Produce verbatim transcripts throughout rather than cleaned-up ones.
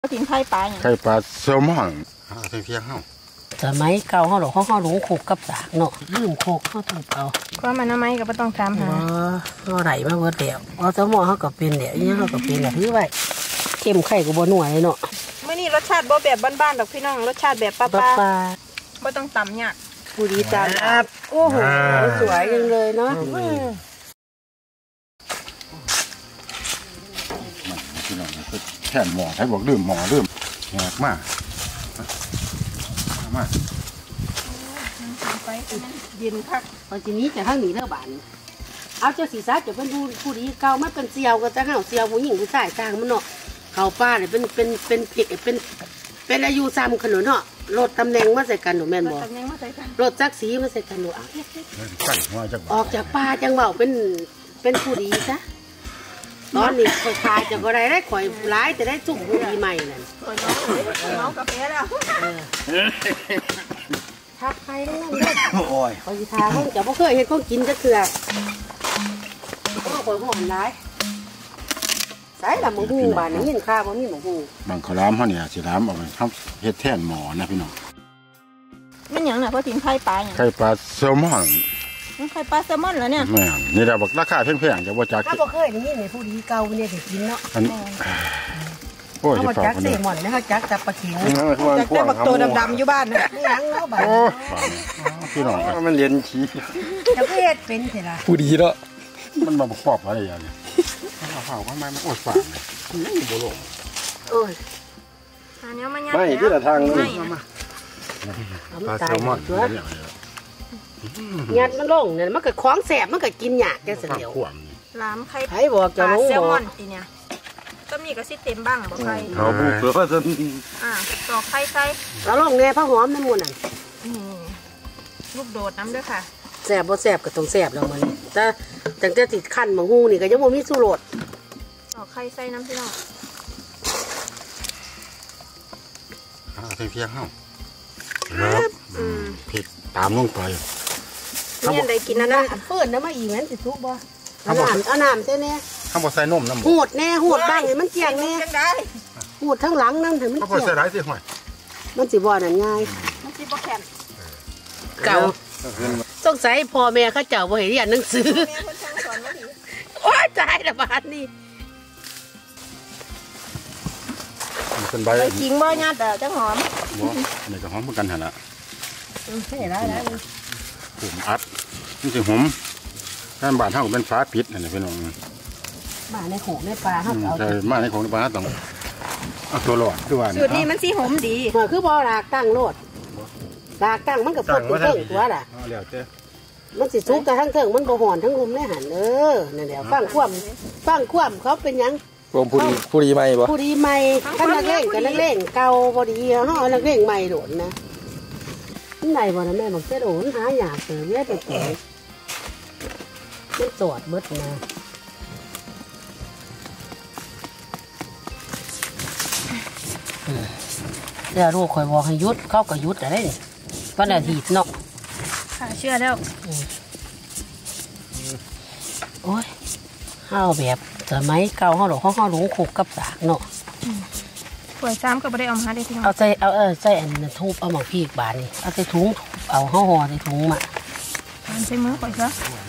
กินไข่ปลาอย่างไข่ปลาแซลมอนหาเพียงเฮาสมัยเก่าเขาหลอกเขาเขาหลงโคกกับสากเนาะลืมโคกเขาถูกเอาก็มันน้ำไม้ก็ไม่ต้องตามหาเขาไหลมาเบิดเดียวเอาสมอเขากับเป็นเดี๋ยวนี้เขากับเป็นแบบนี้ไว้เข้มไข่กับบนหน่วยเนาะไม่นี่รสชาติบ่แบบบ้านๆดอกพี่น้องรสชาติแบบป้าป้าไม่ต้องตำเนี่ยผู้ดีจานโอ้โหสวยจังเลยเนาะพี่น้องแค่หมอให้บอกลืมหมอลืมแหกมากมาไปเย็นคักตอนนี้จะข้างหนีเลิกบ้านเอาเจ้าสีซ่าจะเป็นดูผู้ดีเก่ามาเป็นเซียวก็จะเห่าเซียวผู้หญิงผู้ชายต่างมันเนาะเขาป้าเนี่ยเป็นเป็นเป็นเผ็ดเป็นเป็นอายุซ้ำขนมเนาะรถตำแหน่งมาใส่กันหนูแม่นบอกรถจักสีมาใส่กันหนูเอาออกจากป้าจังเบาเป็นเป็นผู้ดีซะตอนนี้ข่อยขายจะก็ได้ได้ข่อยร้ายจะได้จุ่มผู้ดีใหม่นั่นข่อยน้องน้องกาแฟแล้วทับใครต้องนั่งด้วยโอ้ยข่อยทาเขาจะบ่เคยเห็นเขากินจะเถื่อก็ข่อยหอมร้ายใส่ลำมะฮูบานนี้เห็นข้าวมันนี่มะฮูบางขล้ามเขาเนี่ยสีล้ามออกมาทำเห็ดแท่นหมอนะพี่น้องมันอย่างน่ะเพราะกินไข่ปลาอย่างไข่ปลาแซลมอนไข่ปลาแซลมอนเหรอเนี่ยแม่นี่เราบอกราคาแพงๆจะว่าจักถ้าบ่เคยนี่ในผู้ดีเก่าเนี่ยถึงกินเนาะโอ้ยเขาจักเซมอนนะเขาจักแต่ปลาเข็งจักแต่บักตัวดำๆอยู่บ้านนะไม่ยังเนาะบ้านพี่น้องมันเรียนชี้จะเฮ็ดเป็นเถอะล่ะผู้ดีเนาะมันมาประกอบอะไรอย่างเงี้ยเผาก็ไม่มันอดฝาดนี่โบโลโอ้ยอันนี้มันไม่ที่ละทางนี่ปลาแซลมอนยัดมันลงเนี่ยมันก็คล้องแสบมันก็กินหยาดจะเสียวล้ำไข่ไข่บอกจะลงแซลมอนทีเนี้ยก็มีกระซิบเต็มบ้างบอกไข่เขาบุกเสือจนอ่าตอกไข่ใส่แล้วลงเนี่ยผ้าหอมน้ำมันอ่ะลูกโดดน้ำด้วยค่ะแสบบ่แสบก็ต้องแสบแล้วมันแต่แต่จะติดขั้นบางหูนี่ก็ยังบ่มีสู้โหลดตอกไข่ใส่น้ำพี่น้องอ่าเพียงเฮ้าผิดตามลงไปนี่อะไรกินนะนะเปิดน้ำมาอีกงั้นติดทุกบ่เอาน้ำเอาน้ำใช่ไหมข้าวบดใส่นมน้ำหูดแน่หูดบ้างเลยมันเจียงแน่หูดทั้งหลังนั่นถึงมันเจียงข้าวบดใส่ไรสิห่วยมันสิบ่อนั่นง่ายมันสิบ่แข็งเก่าสงสัยพ่อแม่เขาเจ้าบ่เห็นเรียนหนังสือโอ้ยตายละบาดนี่เป็นใบจริงบ่ญาติจังหอมนี่ก็หอมเหมือนกันฮะใช่ได้ได้ผมอัดนี่คือหอมท่านบ้านเท่าเป็นฟ้าปิดนี่พี่น้องบ้านในโขงในปลาเขาเอาใช่บ้านในโขงในปลาต้องเอาตัวหลอดด้วยสูตรนี้มันสีหอมดีเหมือนคือบ่อรากตั้งโลดรากตั้งมันกับพดตัวเถิงตัวล่ะมันสิซุกแต่ทั้งเถิงมันบ่หอนทั้งรุมแน่หันเออนั่นแหละฟังคว่ำฟังคว่ำเขาเป็นยังรวมผู้ดีผู้ดีใหม่ปะผู้ดีใหม่ถ้านักเล่นกับนักเล่นเก่าพอดีเขาเอานักเล่นใหม่โดดนะนี่ไหนบ่นะแม่บอกเส้นโอนหาหยาบเสือเล็ดไปเตะมันจอดเบิดนะเดี๋ยวลูกคอยบอกให้ยุดเข้ากับยุดอะไรนี่วันอาทิตย์เนาะค่ะเชื่อแล้วโอ้ยข้าวแบบสมัยเก่าเขาหลอกเขาเขาหลงโคกกับสากเนาะถ้วยซ้ำก็ไม่ได้เอามาได้ที่น้องเอาใส่เอาเออใส่อันนั้นทุบเอาหมอกพีกบานนี่เอาใส่ถุงเอาห่อห่อใส่ถุงมาใส่มือก่อนซะ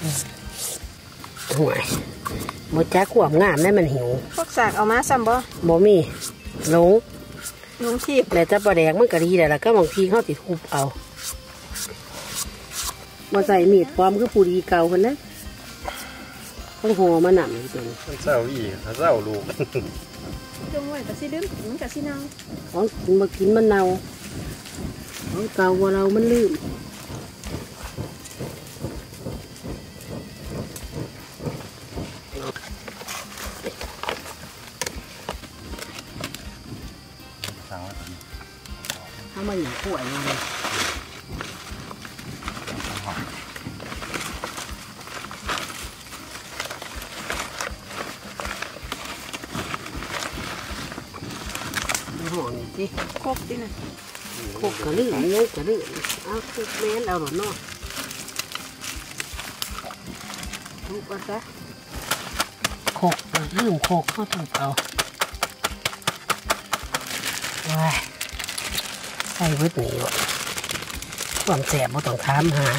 ห่วยหมดแจ๊กขวบงามได้มันหิวพวกสากเอามาซ้ำบ่บ่มีหลงหลงชีพแต่จะประแดงมันก็ดีแต่ละก็บางทีเขาติดทุบเอามาใส่มีดความคือผู้ดีเก่าคนนั้นต้องห่อมาหนำจนเศร้าอีเศร้าลูกจงไว้กับซีดื้อมันกับซีเนาของกินมากินมันเนาของเก่าว่าเรามันลืมทำมาอย่างป่วยเลยห่อนี่สิโคกดินะโคกกระลื่นเยอะกระลื่นเอาโคกเล่นเอาหรอเนาะทุบเอาซะโคกลืมโคกเข้าถูกเอาว้ายใส่เบิดหนีวะความแสบบ่ต้องถามหา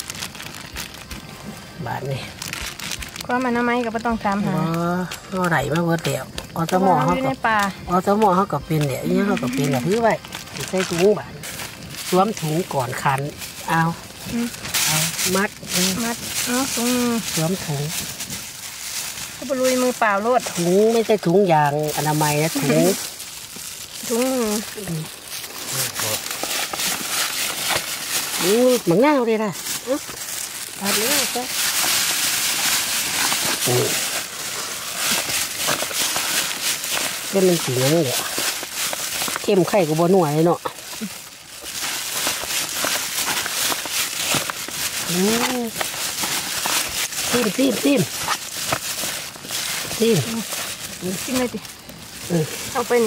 บาดนี่ก็มันน้ำไม้ก็ไม่ต้องตามหาอ๋อก็ไหลมาเบิดเดียวออสมอเขาอยู่ก็ในป่าออสมอเขาก็เป็นเนี่ยอีนี้เขาก็เป็นแบบนี้ไว้ใส่ถุงบาดสวมถุงก่อนคันเอาเอามัดมัดเนาะถุงมือสวมถุงก็บลุยมือเปล่าโลดถุงไม่ใช่ถุงยางอนามัยนะถุงถุงมืออืมเหมือนเงาเลยนะบาดนี้ใช่เป็นมันสีนั้นเลยเข้มไข่ก็บ่หน่วยเนาะซิมซิมซิมซิมกินเลยดิเอาไปนี่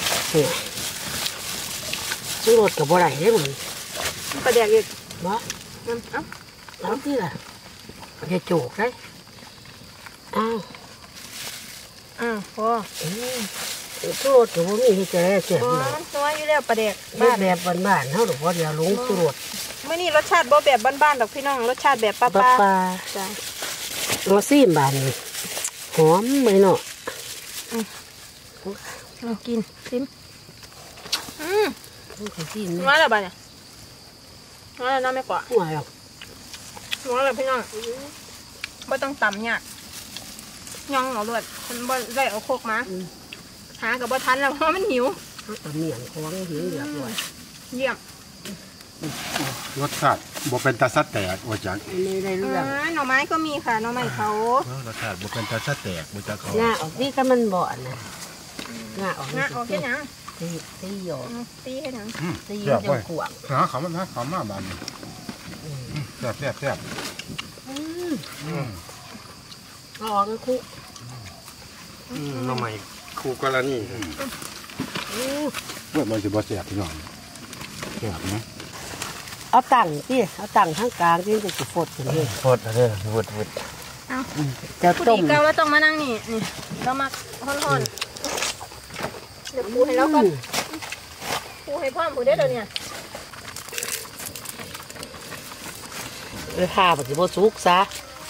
ซื้อรถกับบ่ได้ได้หมดปลาแดกอีกบ่น้ำเอ้าเอาที่ล่ะจะโจกได้อ้าวอ้าวพอซื้อรถกับบ่มีให้จะได้เสียพอมันตัวอยู่แล้วปลาแดกบ้าบ้าน นแบบบ้านๆเฮาดอกบ่เดียวลงซื้อรถเมื่อนี้รสชาติบ่แบบบ้านๆดอกพี่น้องรสชาติแบบป้าปลาป้าปลาจ้ะเอาซิมบานนี่หอมเลยเนาะเอากินซิมอืมต้องซิมน้อยแล้วบ้านเนี่ยน้อยแล้วน้องไม่กว่าหัวอ่ะน้อยแล้วพี่น้องไม่ต้องต่ำยากย่องเอาลวดมันบ่ได้เอาโคกมาหากับบ่ทันแล้วเพราะมันหิวตะเมียนของหิวเรียบร้อยเยี่ยมรสชาติบ่เป็นตาซัดแตกว่าจังไม่ได้อ่เรื่องาหน่อไม้ก็มีค่ะหน่อไม้เขารสชาติบ่เป็นตาซัดแตกบ่จักเขาหน้าออกนี่ก็มันบ่อนนะหน้าออกงาออกแค่ยังตีตีหยอกอืมตีให้หนังตีแซ่บจเว้นยกวางหาเขามันหาเขามาบานนี้แซ่บแซ่บแซ่บออกก็คุกน้ำใหม่คู่กรณีเมื่อมันสิบ่แซ่บพี่น้องแซ่บนะเอาตั้งที่เอาตั้งทั้งกลางที่จะจุดฟดถึงเลยฟดเด้อฟดฟดเอาจะผู้ต้ดีมเกาแล้วต้องมานั่งนี่นี่เรามาห่อนๆเดี๋ยวปูให้เราก่อนปูให้พ่อปูได้เดี๋ยวนี้เลยพาไปสิบ่สุกซะ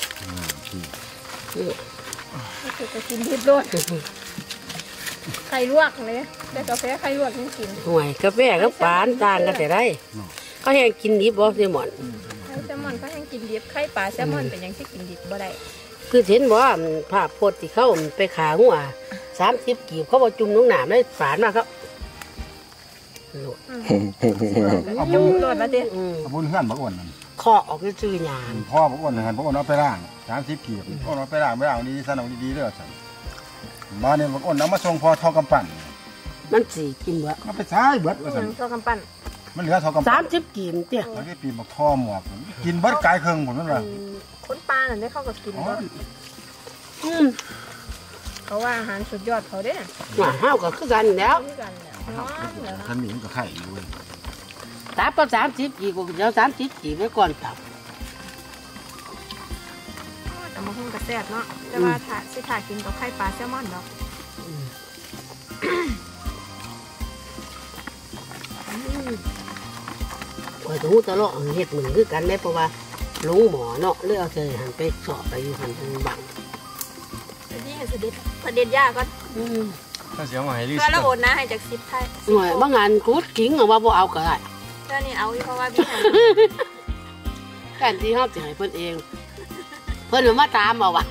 จะกินดิบด้วยไข่ลวกเลยแต่กาแฟไข่ลวกยังกินห่วยกาแฟกับปานต่างกันแต่ได้เขาแห้งกินดิบบ่เซมอนแล้วแซลมอนก็ยังกินดิบไข่ปลาแซลมอนเป็นยังที่กินดิบบ่ได้คือเห็นว่าภาพโพดที่เขาไปขาหัวสามสิบกีบเขาบอกจุ่มน้องหนามได้ฝานมาครับโหลดยุ่งโดดมาดิอืมบุญเฮือนบ่อ้วนนั่นข้อออกชื่อยางพ่อบ่อ้วนหั่นบ่อ้วนเอาไปล้างสามสิบกีบอ้วนเอาไปล้างไปล้างดีๆซะเอาดีๆเด้อซั่นบ้านนี้บ่อ้วนเอามาส่งพอทอกำปั้นมันสีกินวะเอาไปใช้เบิดว่าซั่นตัวกำปั้นมันเหลือทอกำปั้นสามสิบกีบเตี้ยมันได้ปีนบักทอหมวกกินเบิดกายเครื่องหมดนั่นล่ะคนปลาน่ะได้เข้ากับกินบ่อืมเขาว่าอาหารสุดยอดเขาเด้หมาห้าวก็คือกันแล้วคือกันเนาะท่านนี้มันก็ไข่อยู่เว้ยตับก็สามสิบกีบก็เดี๋ยวสามสิบกีบไว้ก่อนตับแต่มาหุ้งกระแซ่บเนาะแต่ว่าถ้าสิถ้ากินกับไข่ปลาแซลมอนดอกคอยถูตลอดเห็ดเหมือนคือกันได้เพราะว่าลุงหมอเนาะเลือกเคยหันไปสอบไปอยู่หันเป็นบังนี่เสด็จประเด็นยากก่อนอืมถ้าเสียมาให้ลิเพื่อเราโอนนะให้จากสิบไทยหน่วยบางงานกูดกิ้งเอาว่าบ่เอาก็ได้เจ้านี่เอาอยู่เพราะว่าพี่หาแค่ที่ชอบจะให้เพิ่นเอง เพิ่นมาตามเอาวะ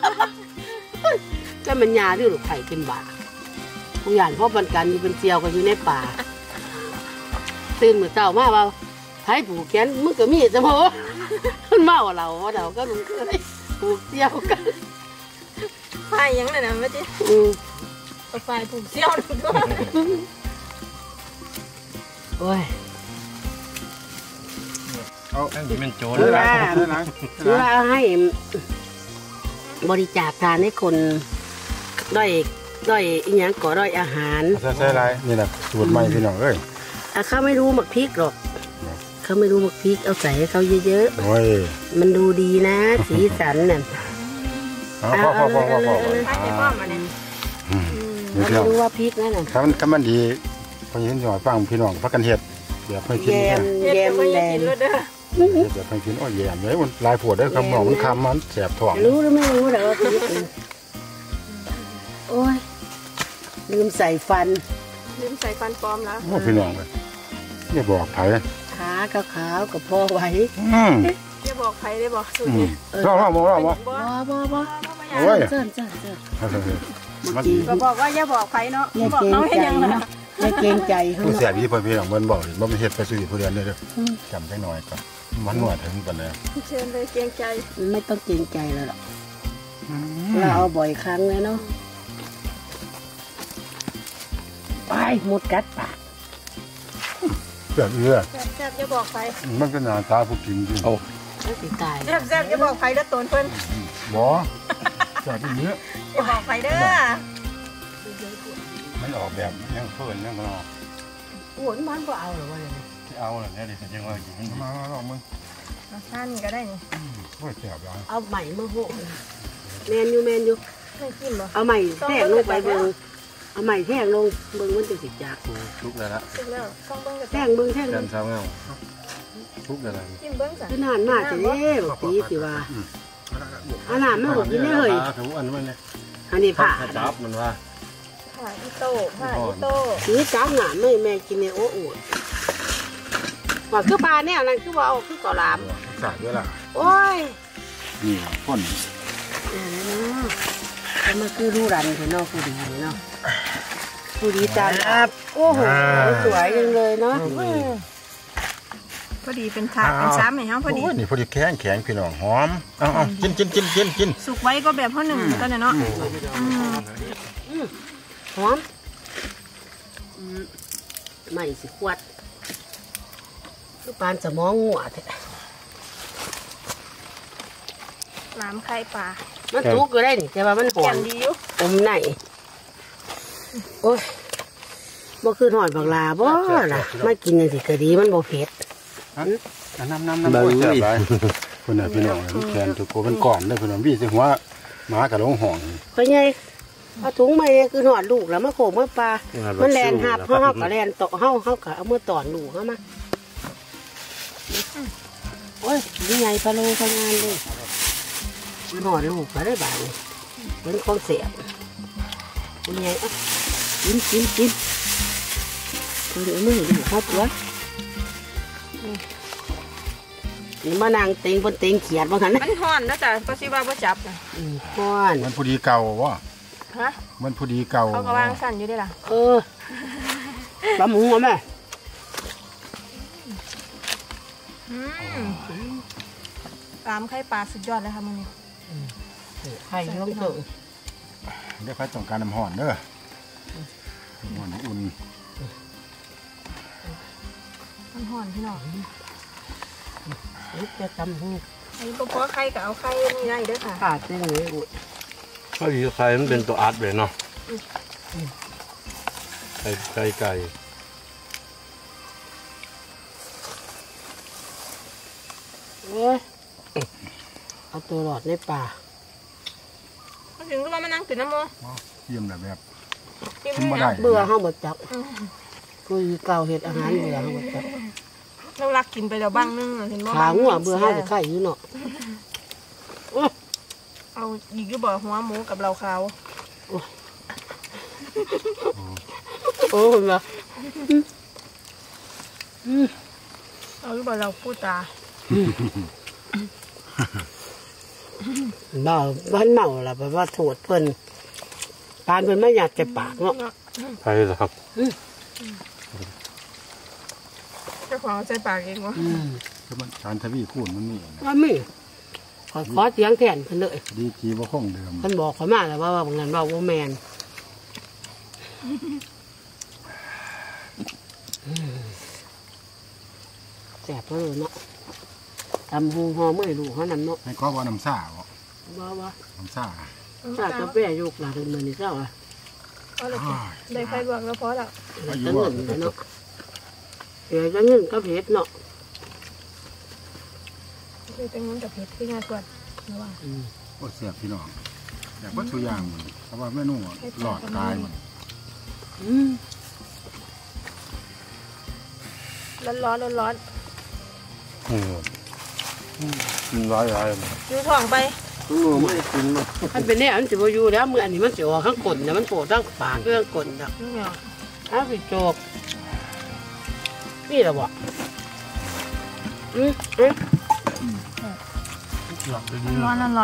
ก็มันยาที่ลูกไข่เป็นบาบางอย่างพ่อปันกันอยู่เป็นเจียวกันอยู่ในป่าตื่นมือเจ้ามาว่าไผ่ผูกแขนมึงก็มีจะพอมันเมาเราว่าเราก็รู้เลยผูกเจียวกันไฟยังไงนะเมื่อกี้อืมไฟถูกเซี่ยวด้วยโอ้ยเอาอันนี้มันโจรเวเลยลานะเวลาให้บริจาคทานให้คนด้อยด้อยอีหยังก่อด้อยอาหารใช่ใช่ไรนี่แหละสูตรใหม่พี่น้องเอ้ยอ่ะเขาไม่รู้หมักพริกหรอกเขาไม่รู้หมักพริกเอาใส่ให้เขาเยอะโอ้ยๆมันดูดีนะ สีสันน่ะเอาพ่อพ่อพ่อพ่อพ่อไฟจะป้อมมาเนี่ยอืมเขาไม่รู้ว่าพริกนั่นน่ะถ้ามันถ้ามันดีพอเห็นหน่อยฟังพี่น้องพักกันเห็ดเดี๋ยวไปกินแยเนี่ยมเฮ็ดแยมเพิ่นแดยังงกินรถเด้อเดี๋ยวไปกินอ้อยแยมเลยมันลายปวดได้คำบอกมันคำมันแสบท้องรู้หรือไม่รู้แต่ว่าพีชโอ้ยลืมใส่ฟันลืมใส่ฟันปลอมแล้วโอ้พี่น้องเลยอย่าบอกไผ่ขาขาวๆกับพ่อไว้อืมอย่าบอกใครได้บอกสูตรอืนี้มรอบรอบรอบรอบบ่บ่บ่บ่โอ้ยเจิ้นเจิ้นเจิ้นมันก็บอกว่าอย่าบอกใครเนาะอย่าบอกเกรงเขาให้ใจยังล่ะเนาะอย่าเกรงใจเขาผู้เนาะแสบที่เพื่อนพี่น้องมันบอกเลยว่ามันเห็ดไปสู่ผู้เรียนเลยเด้อจำได้หน่อยก่อนมันหน่วยถึงกันเลยเชิญเลยเกรงใจไม่ต้องเกรงใจแล้วหรอกเราเอาบ่อยครั้งเลยเนาะไปหมดกัดปากเสือเอื้อแซ่บๆอย่าบอกใครมันก็หนาตาผู้กินจริงแล้วสิตายแซ่บๆอย่าบอกใครแล้วตนเพิ่นบ่แสบที่เนื้ออย่าบอกใครเด้อไม่ออกแบบยังเพิ่นยังก็รอโอ้ยมันก็เอาหรอวะเนี่ยที่เอาเลยเนี่ยดิฉันยังว่าอยู่มาลองมึงเอาท่านี่ก็ได้นี่โอ้ยแสบแล้วเอาใหม่มาโหแมนอยู่แมนอยู่ไม่กินบ่เอาใหม่แทงลงไปเบิ่งเอาใหม่แทงลงเบิ่งมันจะสิจักทุกเลยละสุกแล้วต้องเบิ่งกับแทงเบิ่งแทงเดิเบิ่นงเช้าเงาทุกเลยละกินเบิ่งซะคือนานมากจะเด้บอกตีสิว่าอันนั้นไม่บอกกินได้เลยถูอันนั้นเนี่ยอันนี้ผ่าจับมันว่าผ่าอีโต้ผ่าอีโต้สีจับหนามไม่แม่กินเนี่ยโอ้โหว่าคือปลาแนวนั้นคือว่าเอาคือเกาหลามสาดด้วยล่ะโอ้ยนี่พ่นเออเนาะแต่มันคือรูรันเถอะเนาะผู้ดีเนาะผู้ดีจานครับโอ้โหสวยจังเลยเนาะพอดีเป็นถาดเป็นซ้ำให้เฮาพอดีนี่พอดีแข็งแข็งพี่น้องหอมเอาเอากินกินกินกินกินสุกไว้ก็แบบเฮาหนึ่งก็เนี่ยเนาะหอมไม่สิขวดคือปานสมองหัวแท้น้ำไข่ปลามันทุกก็ได้นี่แต่ว่ามันหอแกมงดีอยู่อมไหนโอ้ยบ่คือหอยบักลาบ่ล่ะมากินจังซี่ก็ดีมันบ่เผ็ดน้ำน้ำน้ำโอ้ยแสบไรคนน่ะพี่น้องแขนถูกโกเป็นก่อนเลยพี่น้องพี่สิหัวหมากับลงห่องเพราะไงเอาถุงมาเนี่ยคือหอดลูกแล้วมาโขกมาปลา มันแลนหับเฮาเฮาก็แลนตอกเฮาเฮาก็เอามือตอนลูกเฮามาโอ้ยนี่ไงปลาโลพงานเลยมันหอดลูกก็ได้บาดนี่เป็นของเสียบนี่ไงอ่ะกินกินกินเดี๋ยวมือดูเขาตัวนี่มานางเต็งบนเต็งเขียดบางคันนะมันห่อนนะจ๊ะก็สิว่าบ่จับนะอืมก้อนมันผู้ดีเก่าวะฮะมันผู้ดีเก่าเขาก็วางสั่นอยู่ได้ล่ะเออปลาหมูอ่ะแม่อืมตามไข่ปลาสุดยอดเลยค่ะมื้อนี้ไข่ลงตัวเดี๋ยวใครต้องการน้ำห่อนเด้อห่อนอุ่นมันห่อนพี่น้องลูกจะทำหูไอ้บ่พอไข่ก็เอาไข่นี่ได้เด้อค่ะขาดได้เลยอุดข้าวดีไข่มันเป็นตัวอัดเลยเนาะไก่ไก่ไก่เอ้ยเอาตัวหลอดในป่ามาถึงก็ว่ามานั่งกินน้ำมูเยี่ยมแบบแบบกินทำบ่ไม่ได้ได้เบื่อห้าหมดจับกุยเก่าเห็ดอาหารเบื่อห้าหมดจับเรารักกินไปแล้วบ้างนึงเห็นบ่ขางัวเบื่อห้าจะไข่อยู่เนาะเอาอีกอยู่บ่หัวหมูกับเราขาวโอ้เห็นไหมเอาอยู่บ่เราพูดตาเมาบ้านเมาล่ะแบบว่าโถดเพิ่นปานเพิ่นไม่อยากจะปากเนาะไข่เหรอครับเจ้าของเอาใส่ปากเองวะอืมคือมันการทวีคูณมันมีนะว่ามีขอขอเสียงแทนเพิ่นเลยดีจีว่าคงเดิมเพิ่นบอกเขามาแล้วว่าว่าบางนั้นว่าโอแมนแสบเลยเนาะทำหูหอมือลูกเขานั่นเนาะให้ก็ว่าน้ำซ่าบ่ว่าว่าน้ำซ่าชากาแฟยกหลังมันนี่เจ้าอ่ะเอาเลยจ้ะได้ไฟบวกแล้วพอแล้วจะเงินเนาะเดี๋ยวจะเงินก็เพชรเนาะคือเป็นเงินกับเผ็ดที่ง่ายกว่าระวังโอ้เสียบพี่น้องอยากวัตถุอย่างมันเพราะว่าเมนูหลอดกายมันอืมร้อนร้อนร้อนร้อนอืมกินร้อยร้อยเลยดูท้องไปเออไม่ได้กินเลยมันเป็นเนี่ยมันสิบอยู่แล้วมืออันนี้มันสิออกข้างกลนเนี่ยมันโผล่ทั้งปากเรื่องกลนอ่ะนี่เหรออ้าวพี่โจกนี่แหละวะอืมอืมหลับไปดีร้อนร้อนร้อน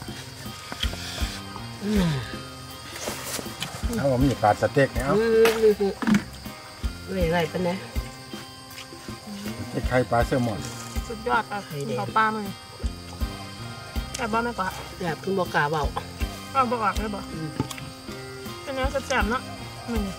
อืมเอาผมมีปลาสเต็กเนี่ยเอาอืมไม่ไรปะนะไข่ปลาแซลมอนสุดยอดอ่ะเขาปลามึงแต่บ้าไม่กว่าแบบคุณบอกกล้าเบาก็บอกออกเลยบอกอืมเป็นเนื้อแซ่บๆเนาะมึง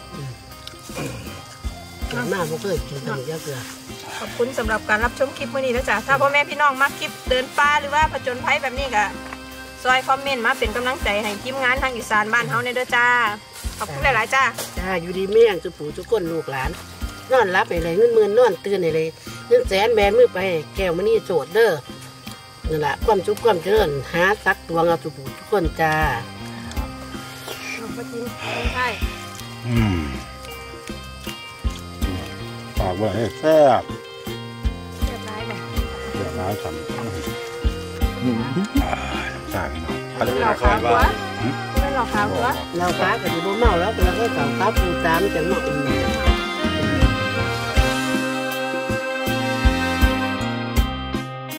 เกิดมาบ่เคยกินกันเยอะเกลือขอบคุณสำหรับการรับชมคลิปวันนี้นะจ๊ะถ้าพ่อแม่พี่น้องมักคลิปเดินป่าหรือว่าผจญภัยแบบนี้ก็ซอยคอมเมนต์มาเป็นกำลังใจให้ทีมงานทางอีสานบ้านเฮาในเด้อจ้าขอบคุณหลายๆจ้าจ้าอยู่ดีเมี่ยงจุปู่ทุกคนลูกหลาน นอนรับอะไรเงินหมื่นนอนตื่นอะไรเงินแสนแบนมือไปแก้วมันนี่โจทย์เด้อนั่นแหละความสุขความเจริญหาสักตวงเอาจุปู่ทุกคนจ้าขอบคุณใช่อืมปากว่าให้แซ่บเรียบร้อยบ่เดี๋ยวน้ำสั่นอืมอ่าสาพี่น้องเป็นหลอกขาวหัวเป็นหลอกขาวหัวเราค้ากับที่บ่เมาแล้วเราก็เก่าค้าปูตามจังเนาะ